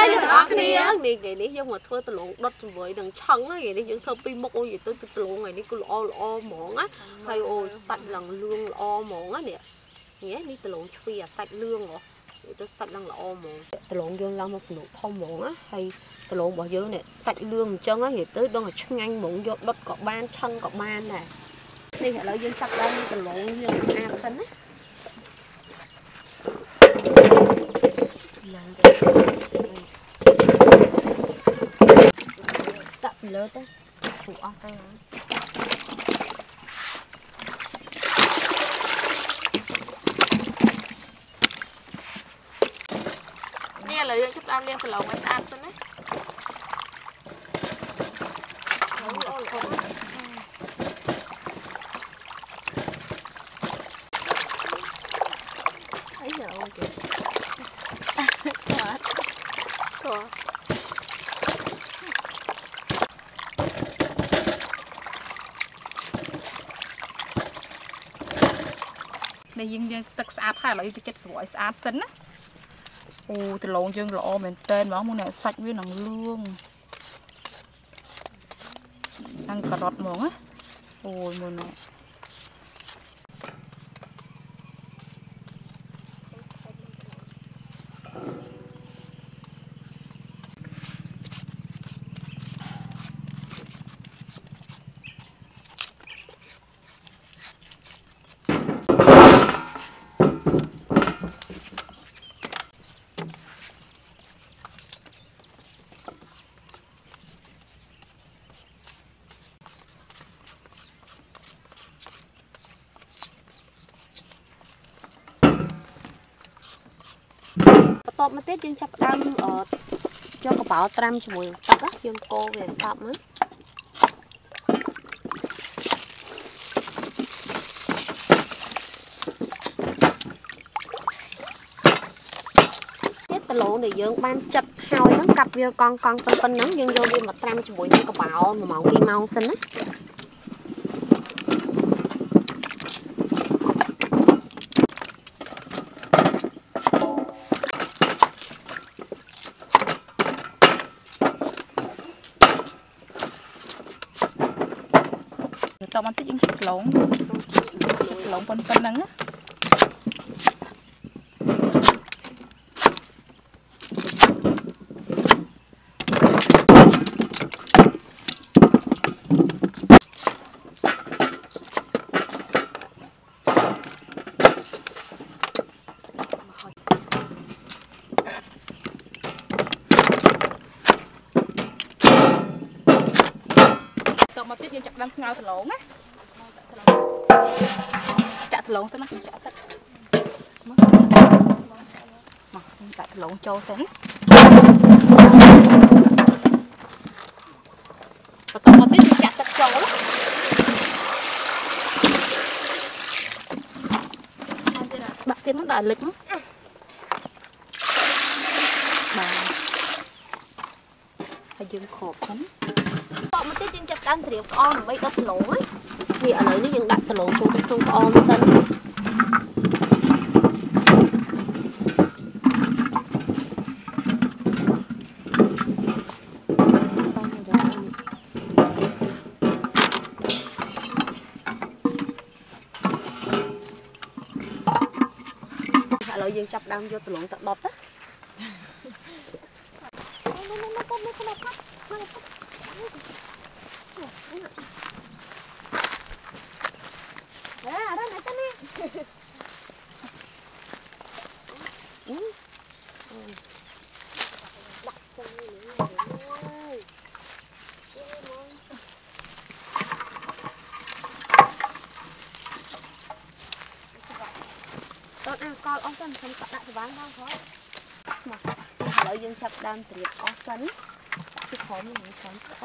đi ngày đi nhưng mà thôi tao lộn đất với đằng chân á ngày đi những thơ pi mốc ôi vậy tôi lộn ngày đi cứ lo mỏng á hay ôi sạch lần lương lo mỏng á nè nhé đi tao lộn chui à sạch lương rồi tôi sạch lần lo mỏng tao lộn dương làm một nụ thông mỏng á hay tao lộn bỏ dưới nè sạch lương chân á thì tới đó là chân anh mỏng vô đất cọ ban chân cọ ban này đi hệ lợi dương chặt đây tao lộn dương xa xanh á tập lớn đấy thủ ốc đây nè là dương chụp ăn liên từ lồng ngoài xa xanh đấy ấy giờ ôi kìa đây dươngទឹកsáp hay là dương chất sỏi sáp xinh á ô từ lộn dương lọ mình tên món mua này sạch với năng lương ăn cà rốt món á ôi mua này tôm mà tết dương chập đâm ở cho cái bảo tram cho mùi tắc á dương cô về sọm á tết tà lộn để dương ban chập hôi nó cặp vô con phân nắng dương vô đi mà tram cho mùi cái bảo mà màu đi mau xinh á tao ăn tích những thịt lộn phân nắng á tao mà tích những chặt đâm ngao thịt lộn á chặt thịt lộn xem nào chặt thịt lộn trâu xem và tao một tí thì chặt thịt trâu lắm bạc thêm nó đại lịch bà phải dừng khổ chấm một tí trên chặt đan thì con mấy đất lỗ ấy thì ở đây nó dừng đặt lỗ trong con sân lợi dương chập đâm vô từ lộn tật đọt á đó này cái nè con ông chân không đặt cho bán bao thôi mà lợi dương chập đam từ ó sắn cái khó mình không có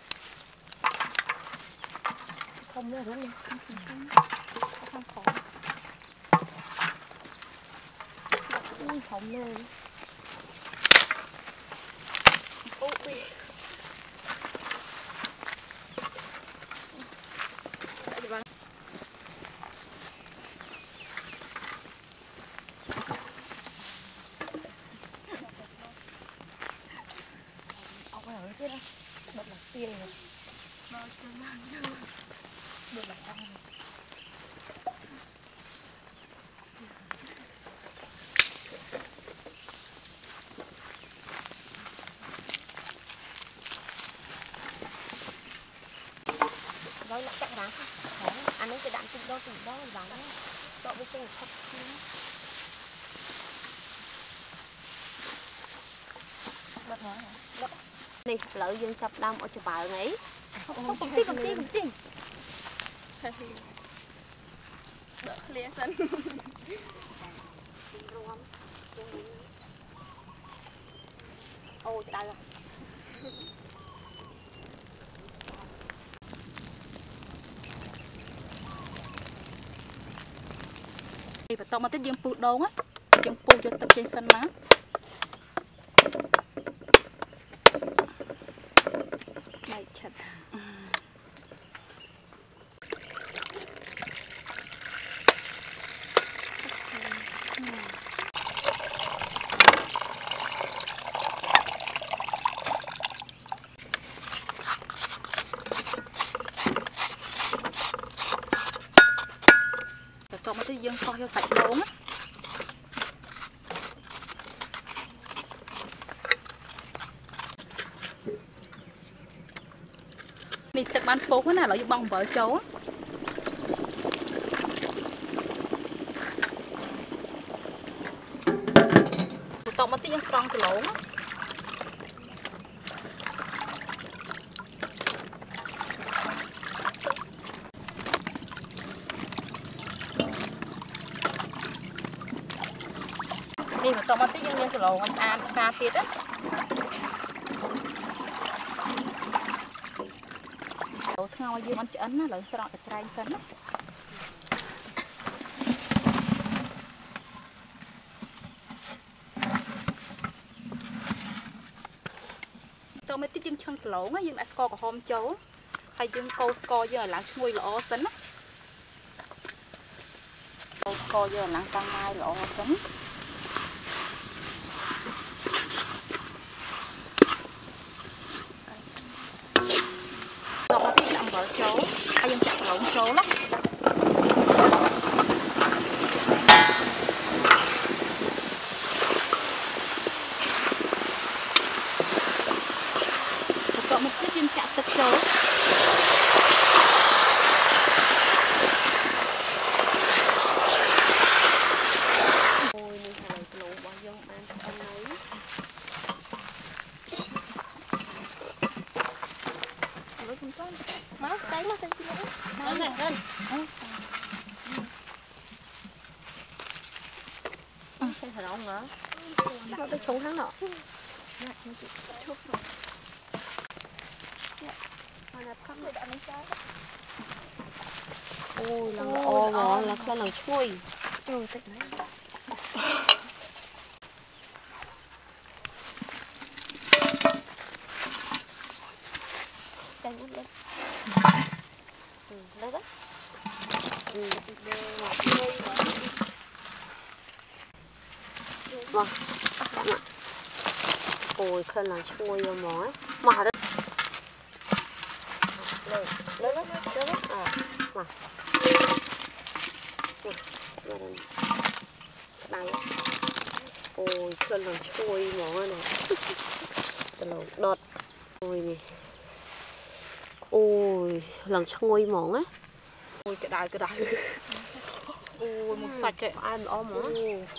không nữa luôn không khó không lên thế này bật là tiền này bật là ăn rồi lại chạy ra anh ấy sẽ đạn từ đó vắng đó với chân thật bật nói hả này lợi dân chập đâm ở chỗ bà này không tin đỡ lia sân ôi đây rồi và tao mà tới dương phụ đâu á dương phụ cho tập trên sân má này chật tao mà tới dương kho cho sạch đâu á đi tập bán phố thế nào là bông vợ cháu á tao mà tới dương xong từ lỗ á đi mà tao mà tới dương từ lỗ xa tiệt á ngồi dương ăn chén á lợi sọt ở trái sân á tao mới tích dương chân lỗ á dương đã score của hôm châu hay dương câu score dương là chui lỗ sân á câu score dương là tăng mai lỗ sân tao mà tích làm vợ châu hay dương chặt lỗ châu lắm tao một tích dương chặt tất châu ôi này là lỗ bao nhiêu ăn chân ấy má đánh nó chân kia lên này lên xem thằng ông nữa nó tới xuống hắn nọ ôi là o ngó là con là chui rồi tịch này đánh lên đây đó vâng ôi khăn là chui vào mỏi mà đó lên lên đó mà đây ôi khăn là chui mỏi này đọt ôi này ôi lần chui mỏi á ôi cái đài ôi một sạch vậy ai mà ôm mỏi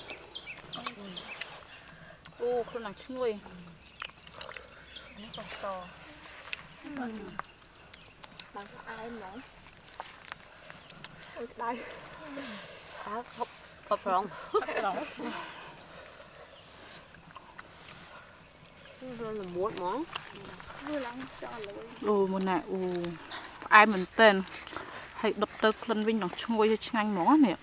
ô không làm chui nó còn sò bằng ai nữa ôi đây hộp rộng rồi là muốt món ồ một nè ồ ai mình tên hay đập tơ lần vinh nó chui cho nhanh món nè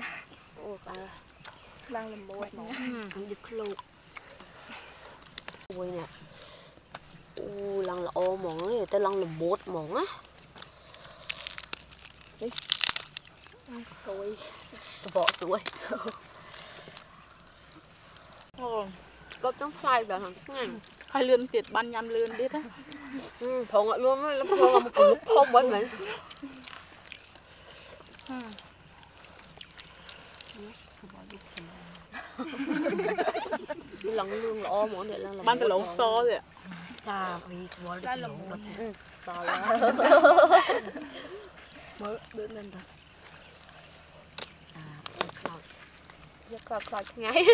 đang làm muối nha, ăn được luôn. ui nè lần là ô mỏng ấy tới lần là bột mỏng á Xôi vỏ suối có trong phai vào hàng hai lươn tiệt ban nhăm lươn biết á thằng ngọn luôn ấy, một cái lúc không ấy mày lần lương lọ món này là ban từ lẩu xo rồi ạ Ta vì swal được lẩu bật to là mới bữa lên ta rất là ngay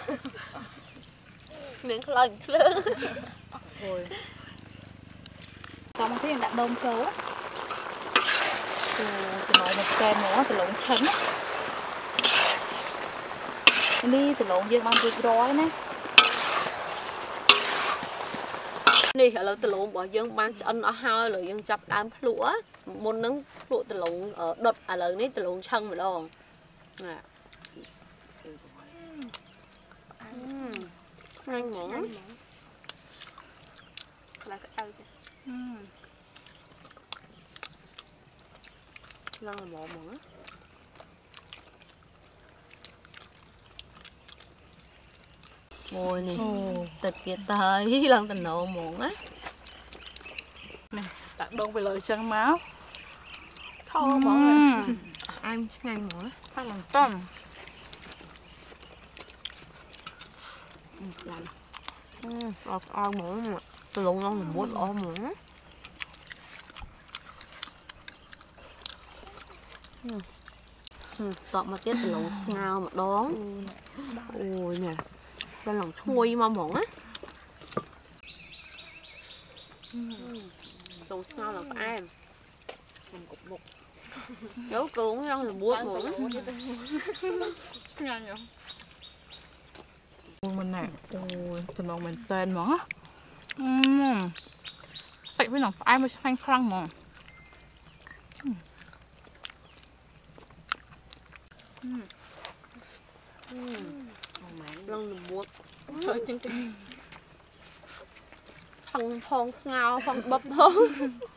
miếng lần lớn rồi còn cái đã đông chấu từ nồi một kem nữa từ lộn trứng đi từ lộn dương ban được rồi nè nè là từ lộn bỏ dương ban chân ở hai rồi dương chập đám lúa môn nắng lúa từ lộn ở đột à lời nấy từ lộn chân mà đâu nè ăn món là cái ăn lần là một món ôi nè tịch việt tới lần tình nộ muộn á nè đặt đông về lời chân máu thô món rồi ăn chứ ngay món thằng bằng tôm ăn món mà tôi lộn ngon là muốn ăn món tọt mà chết từ lộn ngao mà đón ôi nè lên lòng thui mà mỏng á lộn ngao là ai mình cục một dấu cường răng là buốt mỏng nhanh nhở ôi mình nè ôi từ lòng mình tên món á sạch với lòng ai mà xanh khăn mà lần là buốt trời chân kinh thằng phong ngao phong bập thôi